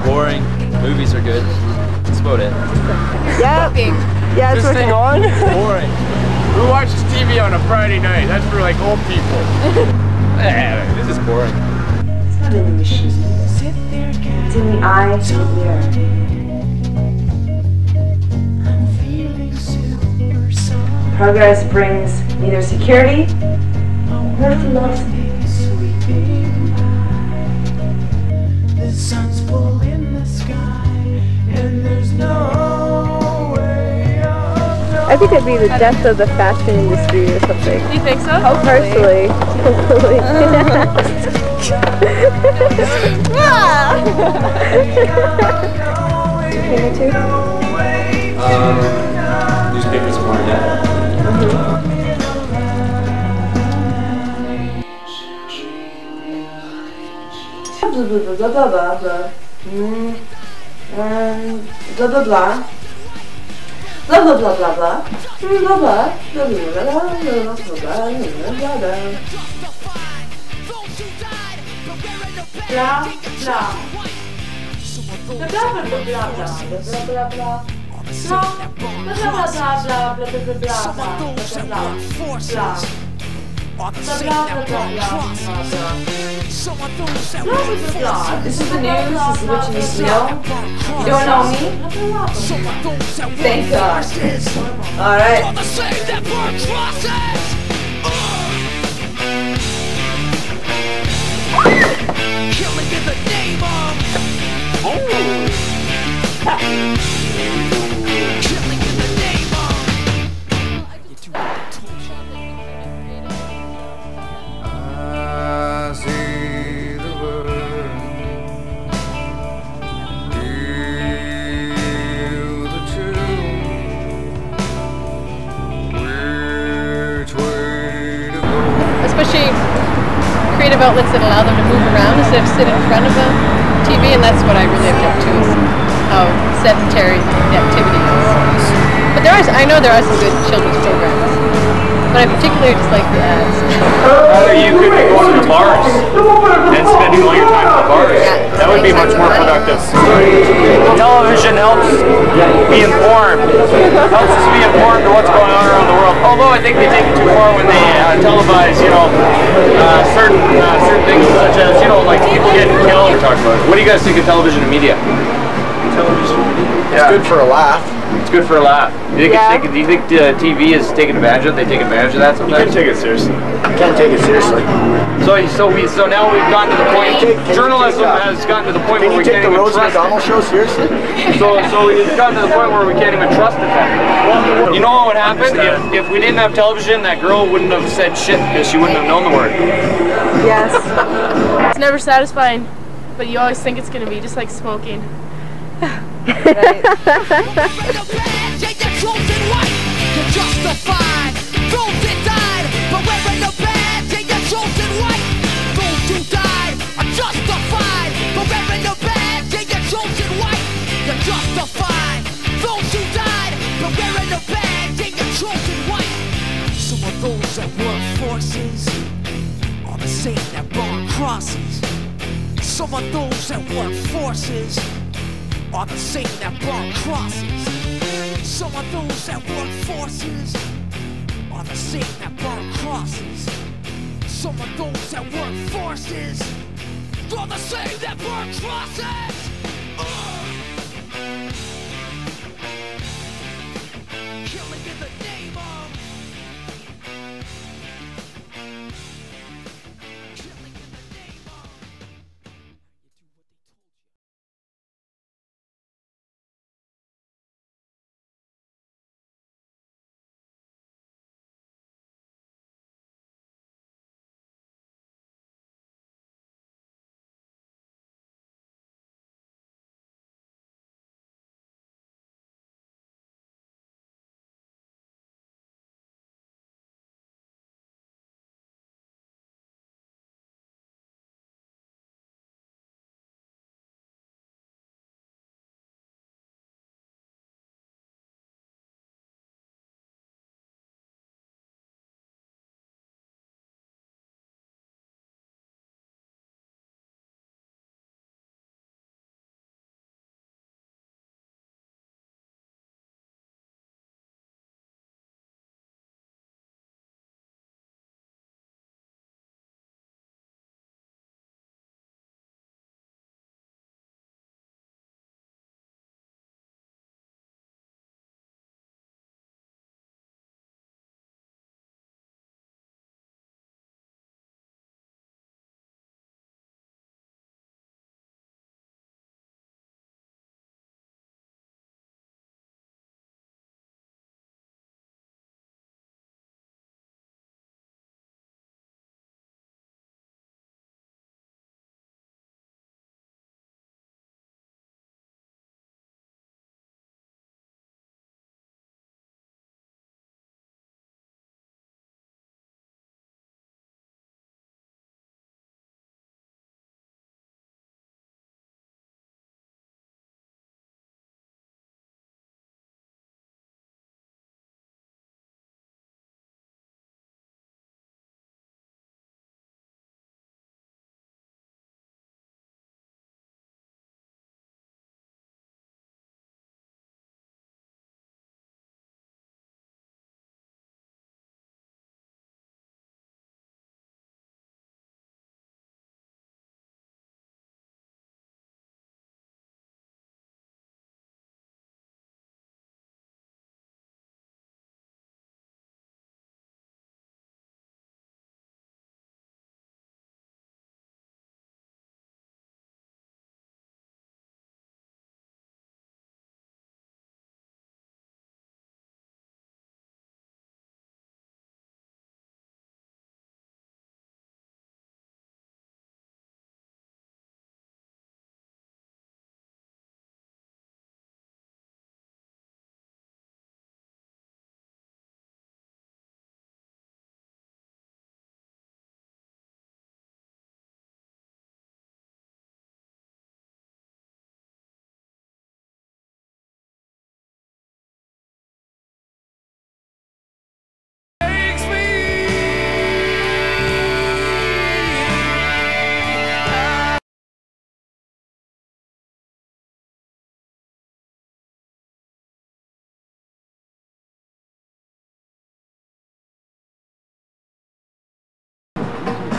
boring. Movies are good. That's about it. Yep. Yeah, it's This thing on? Boring. Who watches TV on a Friday night? That's for like old people. This is boring. It's not in the machine. It's in the eye and the ear. Progress brings neither security nor philosophy. The sun's full in the sky, and there's no way of I think it'd be the death of the fashion industry or something. Do you think so? Oh, personally. Hopefully. Newspapers more in depth. Blah blah blah blah blah blah blah. Blah blah blah. Blah blah blah blah blah. Blah blah blah blah This is the news. This is what you need to know. You don't know me? Thank God. All right. killing in the name of. Killing in the name of. Especially creative outlets that allow them to move around instead of sit in front of a TV, and that's what I really object to, is how sedentary the activity is. But I know there are some good children's programs, but I particularly dislike the ads. You could be going to the bars and spending all your time at the bars. Yeah, That would be much more productive. Television helps be informed. Helps us be informed of what's going on around the world. Although I think they take it too far when they televise, certain things such as, like people getting killed. What do you guys think of television and media? Television. Yeah. It's good for a laugh. It's good for a laugh. Do you think TV is taking advantage of it? They take advantage of that sometimes? You can't take it seriously. You can't take it seriously. So now we've gotten to the point. Journalism has gotten to the point where we can't even trust it. McDonald show seriously? So it's gotten to the point where we can't even trust it then. You know what would happen if we didn't have television? That girl wouldn't have said shit because she wouldn't have known the word. Yes. It's never satisfying, but you always think it's going to be, just like smoking. Right. Some of those that work forces are the same that burn crosses. Some of those that work forces are the same that burn crosses. Some of those that work forces are the same that burn crosses. Some of those that work forces are the same that burn crosses.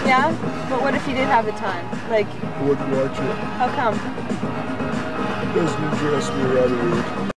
Yeah? But what if you did have the time? Like, I wouldn't watch it. how come? It doesn't interest me that weird.